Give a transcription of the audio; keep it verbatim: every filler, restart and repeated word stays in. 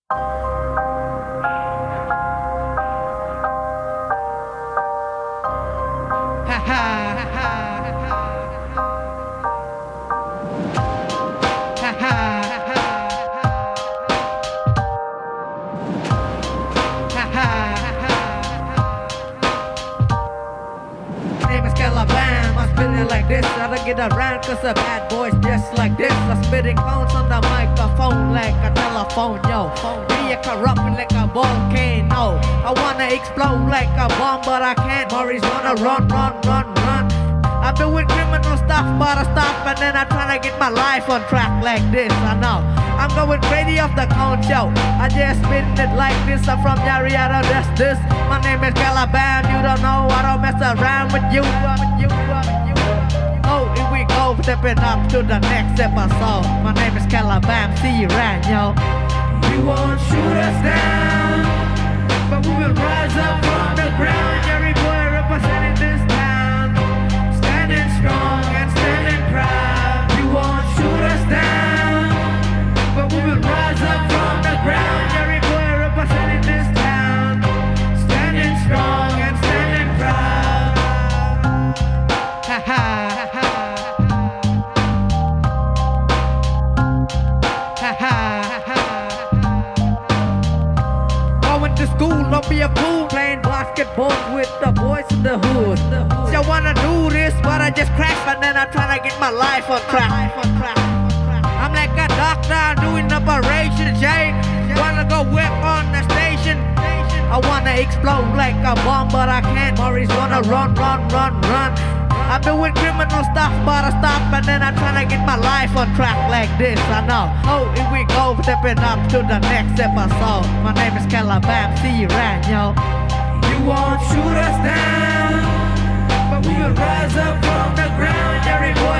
Like this, I don't get around cause a bad boys just like this. I'm spitting clones on the microphone like a telephone, yo. Be a corrupting like a volcano. I wanna explode like a bomb, but I can't. Maurice wanna run, run, run, run. I'm doing criminal stuff, but I stop and then I'm trying to get my life on track like this. I know I'm going crazy off the cone show. I just spitting it like this. I'm from Yariada, that's this. My name is Calabam. You don't know, I don't mess around with you. With you, with you. Oh, here we go, stepping up to the next episode. My name is Calabam, see you around, yo. You won't shoot us down, but we will rise up from the ground. Jerry boy representing this town, standing strong and standing proud. You won't shoot us down, but we will rise up from the ground. Jerry boy representing this town, standing strong and standing proud. Ha ha. Going to school, don't be a fool. Playing basketball with the boys in the hood. I wanna do this, but I just crash, and then I'm trying to get my life on track. I'm like a doctor doing operation, Jay. Wanna go whip on the station. I wanna explode like a bomb, but I can't. Maurice wanna run, run, run, run. I'm doing criminal stuff, but I stop and then I'm trying to get my life on track like this. I know. Oh, here we go, stepping up to the next episode. My name is Calabam, see you around, yo. You won't shoot us down, but we will rise up from the ground. Jerry boy